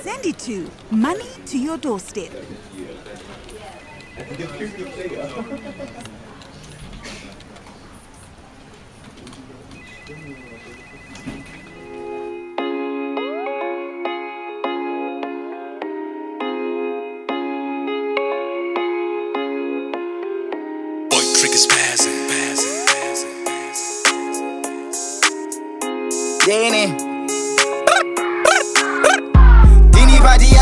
send it to money to your doorstep. Dini Dini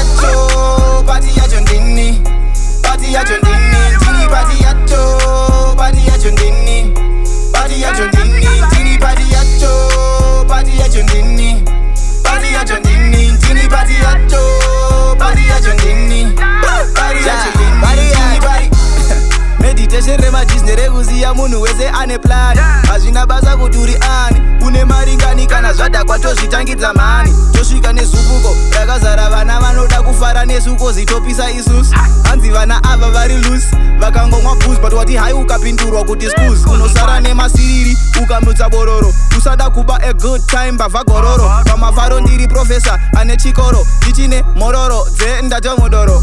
party ya John Dini party ya John Dini Dini party ya John Dini party ya John Dini Dini party ya John Dini party ya John Dini Dini party ya John Dini party ya John Dini meditation remajis nerekuziya munhu wese ane plan hazvina basa kuti uri ani une maringani kana zvada kwatozvitangidza mhani tosvika nezupuko rakazara vana vanoda kufara nesuko zitopisa isusu hanzi vana ava vari loose vakangomwa booze but wati hai ukapindurwa kuti schools unosara nemasiriri ukamutsa bororo usada kuba a good time bavha gororo pamafaro ndiri profesa ane chikoro ndichine mororo dzendatomodoro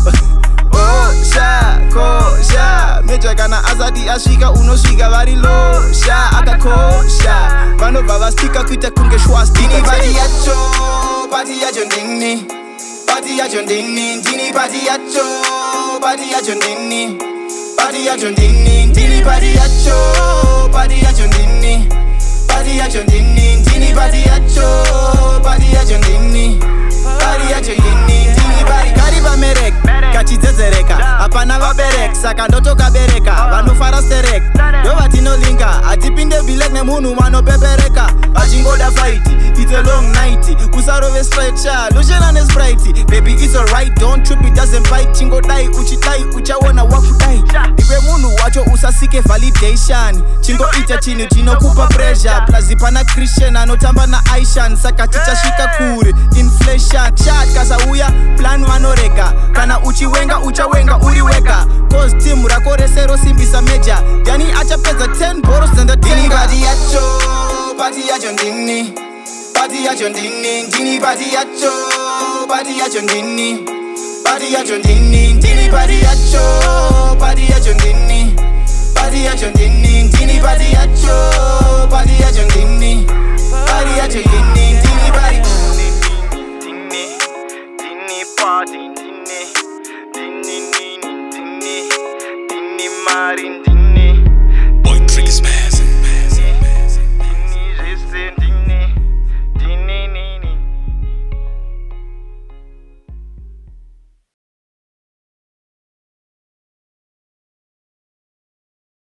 Kosha, kosha Meja kana azadi asvika unosvika vari losha akakosha vanobva vastika kuita kunge shwastika Dini party ya John Dini party ya John Dini Dini party ya John Dini party ya John Dini Dini party ya John Dini party ya John Dini Dini party ya John Dini party ya John Dini Dini party kari pamerek kachidzedzereka hapana vaberek saka ndotokabereka vanofara sterek ndovatinolinga hatipinde bilek nemunhu vanopepereka vachingoda fight it's a long night usarove stretcha loshena nesprite baby it's alright don't trip it doesn't bite chingodai uchidai uchaona wakudai iwe munhu wacho usasike validation chingoita chinhu chinokupa pressure plus pana Christian anotamba naishan saka tichasvika kure inflation chat kasauya plan vanoreka kana uchiwenga uchawenga uri wega cause team rako rese rosimbisa meja yani achapedza 10 boros zendatenga party ya John Dini party ya John Dini Dini party ya John Dini party ya John Dini Dini party ya John Dini party ya John Dini Dini party ya John Dini party ya John Dini Dini party Dini party